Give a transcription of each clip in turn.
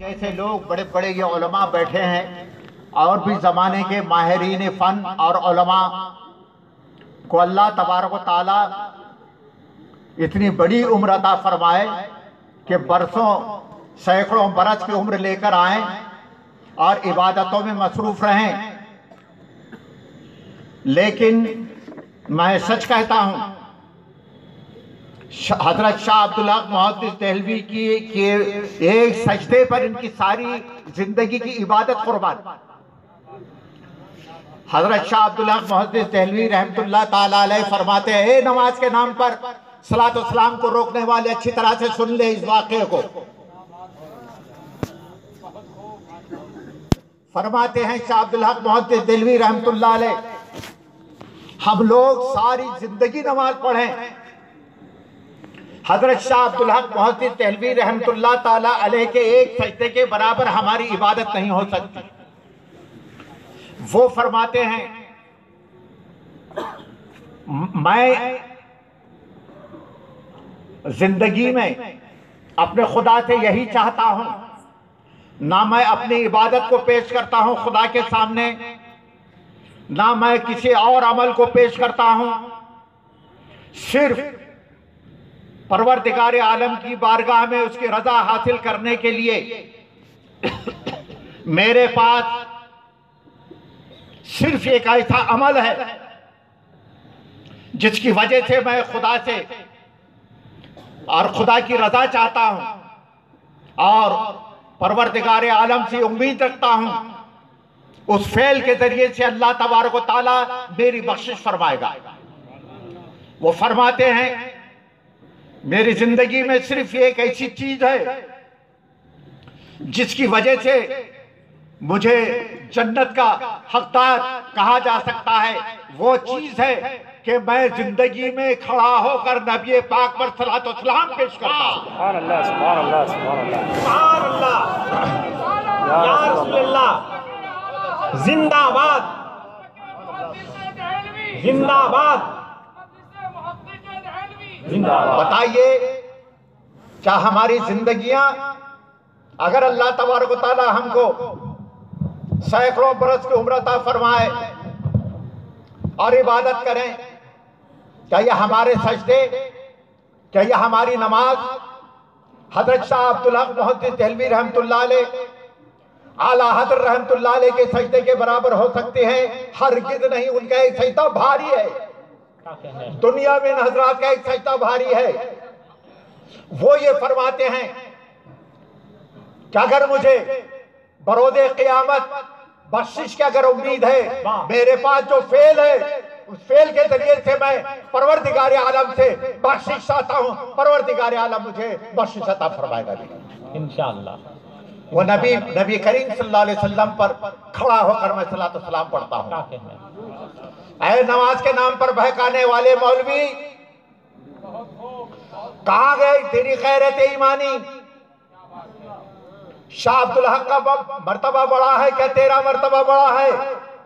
جیسے لوگ بڑے بڑے یہ علماء بیٹھے ہیں اور بھی زمانے کے ماہرین فن اور علماء کو اللہ تبارک و تعالی اتنی بڑی عمر عطا فرمائے کہ برسوں سینکڑوں برس کی عمر لے کر آئیں اور عبادتوں میں مصروف رہیں، لیکن میں سچ کہتا ہوں حضرت شاہ عبدالحق محدث دہلوی کی ایک سجدے پر ان کی ساری زندگی کی عبادت قربان۔ حضرت شاہ عبدالحق محدث دہلوی رحمت اللہ تعالیٰ علیہ فرماتے ہیں، اے نماز کے نام پر صلاۃ و سلام کو روکنے والے اچھی طرح سے سن لے اس واقعے کو۔ فرماتے ہیں شاہ عبدالحق محدث دہلوی رحمت اللہ علیہ، ہم لوگ ساری زندگی نماز پڑھیں، حضرت شاہ عبدالحق محدث دہلوی رحمت اللہ تعالیٰ علیہ کے ایک سجدے کے برابر ہماری عبادت نہیں ہو سکتی۔ وہ فرماتے ہیں میں زندگی میں اپنے خدا سے یہی چاہتا ہوں، نہ میں اپنی عبادت کو پیش کرتا ہوں خدا کے سامنے، نہ میں کسی اور عمل کو پیش کرتا ہوں، صرف پروردگار عالم کی بارگاہ میں اس کی رضا حاصل کرنے کے لیے میرے پاس صرف ایک ایسا عمل ہے جس کی وجہ سے میں خدا سے اور خدا کی رضا چاہتا ہوں اور پروردگار عالم سے امید رکھتا ہوں، اس فعل کے ذریعے سے اللہ تبارک و تعالیٰ میری بخشش فرمائے گا۔ وہ فرماتے ہیں میری زندگی میں صرف ایک ایسی چیز ہے جس کی وجہ سے مجھے جنت کا حقدار کہا جا سکتا ہے، وہ چیز ہے کہ میں زندگی میں کھڑا ہو کر نبی پاک پر صلاۃ و سلام پیش کرتا ہوں۔ سبحان اللہ سبحان اللہ سبحان اللہ سبحان اللہ، یا رسول اللہ، زندہ باد زندہ باد زندہ باد۔ بتائیے کیا ہماری زندگیاں اگر اللہ تبارک و تعالی ہم کو سینکڑوں برس کی عمر عطا فرمائے اور عبادت کریں، کیا یہ ہمارے سجدے، کیا یہ ہماری نماز حضرت شاہ عبدالحق محدث دہلوی رحمت اللہ علیہ اعلیٰ حضرت رحمت اللہ علیہ کے سجدے کے برابر ہو سکتے ہیں؟ ہرگز نہیں۔ ان کا ایک سجدہ بھاری ہے، دنیا میں ان حضرات کا ایک سجدہ بھاری ہے۔ وہ یہ فرماتے ہیں کہ اگر مجھے بروز قیامت بخشش کی اگر امید ہے، میرے پاس جو فعل ہے اس فعل کے ذریعے سے میں پروردگار عالم سے بخشش چاہتا ہوں، پروردگار عالم مجھے بخشش عطا فرمائے گا انشاءاللہ۔ وہ نبی کریم صلی اللہ علیہ وسلم پر کھڑا ہو کر میں صلاۃ و سلام پڑھتا ہوں۔ اے نماز کے نام پر بہکانے والے مولوی، کہاں گئے تیری غیرت ایمانی؟ شاہ عبدالحق کا مرتبہ بڑا ہے کیا تیرا مرتبہ بڑا ہے؟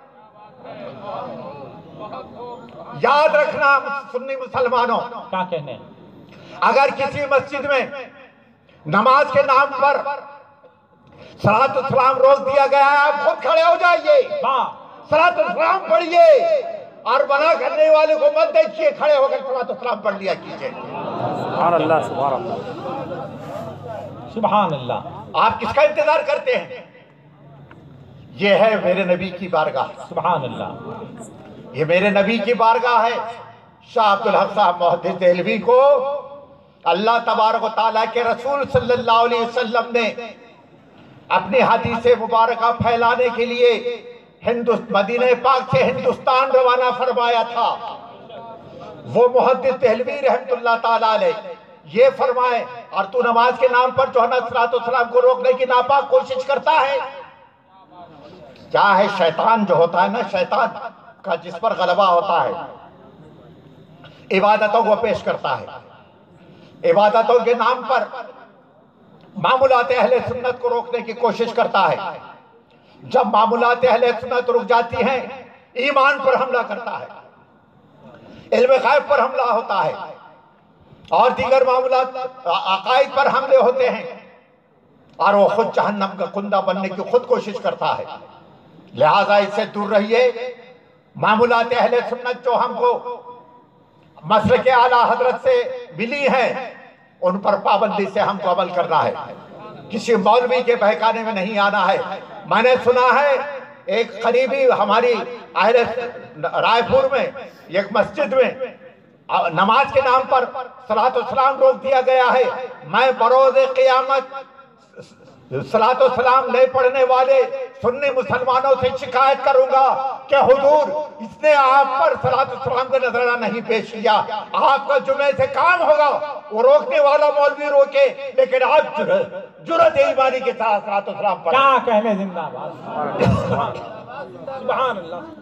یاد رکھنا سنی مسلمانوں، کیا کہنے اگر کسی مسجد میں نماز کے نام پر صلاۃ و سلام روک دیا گیا ہے، آپ خود کھڑے ہو جائیے، صلاۃ و سلام پڑھیے اور منع کرنے والے کو مت دیکھیے، کھڑے ہو کر صلاۃ و سلام پڑھ لیا کیجئے۔ سبحان اللہ سبحان اللہ سبحان اللہ۔ آپ کس کا انتظار کرتے ہیں؟ یہ ہے میرے نبی کی بارگاہ، سبحان اللہ، یہ میرے نبی کی بارگاہ ہے۔ شاہ عبدالحق صاحب محدث دہلوی کو اللہ تبارک و تعالیٰ کے رسول صلی اللہ علیہ وسلم نے اپنی حدیث مبارکہ پھیلانے کے لیے مدینہ پاک سے ہندوستان روانہ فرمایا تھا۔ وہ محدث دہلوی رحمت اللہ تعالیٰ علیہ یہ فرمائے، اور تو نماز کے نام پر جو ہے نا صلاۃ و سلام کو روکنے کی ناپاک کوشش کرتا ہے۔ کیا ہے شیطان جو ہوتا ہے نا، شیطان کا جس پر غلبہ ہوتا ہے، عبادتوں کو پیش کرتا ہے، عبادتوں کے نام پر معمولات اہل سنت کو روکنے کی کوشش کرتا ہے۔ جب معمولات اہل سنت رک جاتی ہیں، ایمان پر حملہ کرتا ہے، علم غیب پر حملہ ہوتا ہے اور دیگر معاملات عقائد پر حملے ہوتے ہیں۔ اور وہ خود جہنم کا کندہ بننے کی خود کوشش کرتا ہے. لہذا اس سے دور رہیے. معمولات اہل سنت جو ہم کو مسلک اعلیٰ حضرت سے ملی ہیں ان پر پابندی سے ہم کو عمل کرنا ہے. کسی مولوی کے بہکانے میں نہیں آنا ہے. میں نے سنا ہے ایک قریبی ہماری اہل رائے پور میں ایک مسجد میں نماز کے نام پر صلاۃ و سلام روک دیا گیا ہے. میں بروز قیامت صلاۃ و سلام نہیں پڑھنے والے سنی مسلمانوں سے شکایت کروں گا کہ حضور اس نے آپ پر صلاۃ و سلام کا نظرانہ نہیں پیش کیا. آپ کا جمعے سے کام ہوگا وہ روکنے والا مولوی روکے لیکن آپ جرأت ایمانی کے ساتھ صلاۃ و سلام پڑھیں. کیا کہنے زندہ باد. سبحان اللہ.